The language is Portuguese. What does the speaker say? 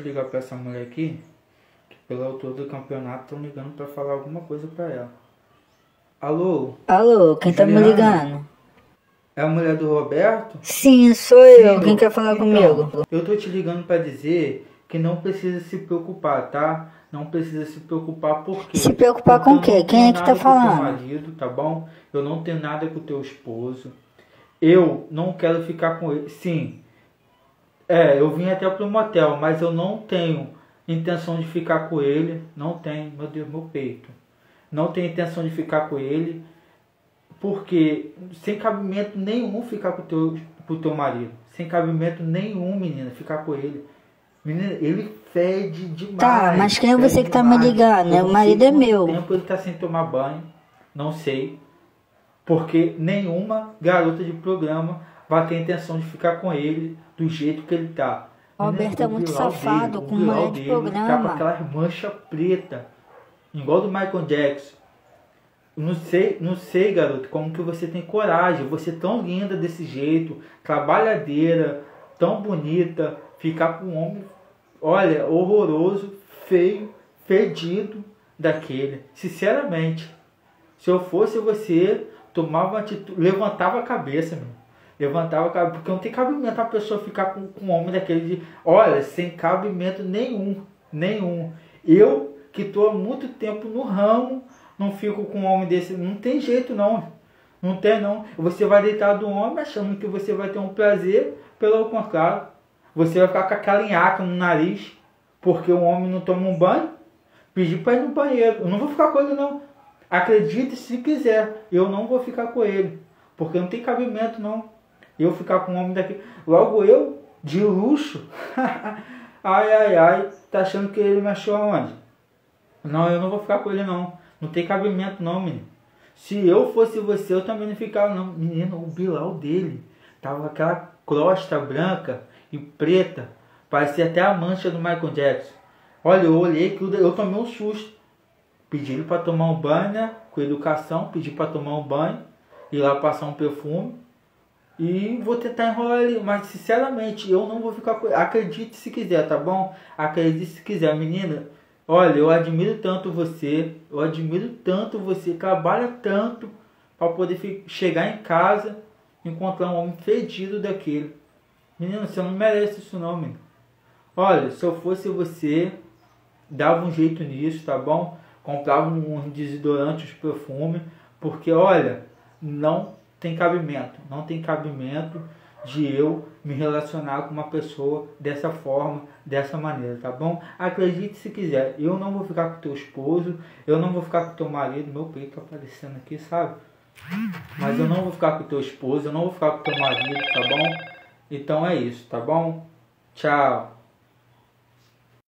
ligar pra essa mulher aqui, que pela altura do campeonato estão ligando pra falar alguma coisa pra ela. Alô? Alô, quem tá me Juliana? ligando? É a mulher do Roberto? Sim, sou eu. Quem quer falar comigo? Eu tô te ligando pra dizer que não precisa se preocupar, tá? Não precisa se preocupar por quê? Se preocupar Porque com o eu quê? não Quem tenho é que tá nada com o teu falando? marido, tá bom? Eu não tenho nada com o teu esposo. Eu não quero ficar com ele. Sim, eu vim até pro motel, mas eu não tenho intenção de ficar com ele. Não tenho, meu Deus, meu peito. Não tenho intenção de ficar com ele, porque sem cabimento nenhum ficar com teu marido. Sem cabimento nenhum, menina, ficar com ele. Menina, ele fede demais. Tá, mas quem é fede você que tá me demais. ligando? Eu O não marido sei é quanto meu. tempo ele tá sem tomar banho. Não sei. Porque nenhuma garota de programa vai ter intenção de ficar com ele do jeito que ele tá. Menina, Roberto é o muito Bilal safado, dele, o com Bilal mulher de dele tá com programa. aquelas manchas pretas. Igual do Michael Jackson. Não sei, garoto, como que você tem coragem. Você tão linda desse jeito, trabalhadeira, tão bonita, ficar com um homem, olha, horroroso, feio, fedido daquele. Sinceramente, se eu fosse você, tomava uma atitude, levantava a cabeça, meu. Levantava a cabeça, porque não tem cabimento a pessoa ficar com um homem daquele de, olha, sem cabimento nenhum. Eu, que estou há muito tempo no ramo, não fico com um homem desse, não tem jeito não. Não tem não. Você vai deitar do homem achando que você vai ter um prazer, pelo contrário. Você vai ficar com aquela nhaca no nariz, porque o homem não toma um banho, pedir para ir no banheiro. Eu não vou ficar com ele não. Acredite se quiser, eu não vou ficar com ele, porque não tem cabimento não. Eu ficar com um homem daqui, logo eu, de luxo, ai, tá achando que ele me achou aonde? Não, eu não vou ficar com ele não, não tem cabimento não, menino. Se eu fosse você, eu também não ficava não. Menino, o Bilal dele, tava com aquela crosta branca e preta, parecia até a mancha do Michael Jackson. Olha, eu olhei aquilo, eu tomei um susto. Pedi ele para tomar um banho, né? Com educação, pedi para tomar um banho, ir lá passar um perfume e vou tentar enrolar ele. Mas sinceramente, eu não vou ficar com ele. Acredite se quiser, tá bom? Acredite se quiser, menina. Olha, eu admiro tanto você, trabalha tanto para poder chegar em casa e encontrar um homem fedido daquele. Menina, você não merece isso não, menino. Olha, se eu fosse você, dava um jeito nisso, tá bom? Comprava um desodorante, um perfume, porque olha, não tem cabimento de eu me relacionar com uma pessoa dessa forma, dessa maneira, tá bom? Acredite se quiser, eu não vou ficar com teu esposo, eu não vou ficar com teu marido, meu peito tá aparecendo aqui, sabe? Mas eu não vou ficar com teu esposo, eu não vou ficar com teu marido, tá bom? Então é isso, tá bom? Tchau.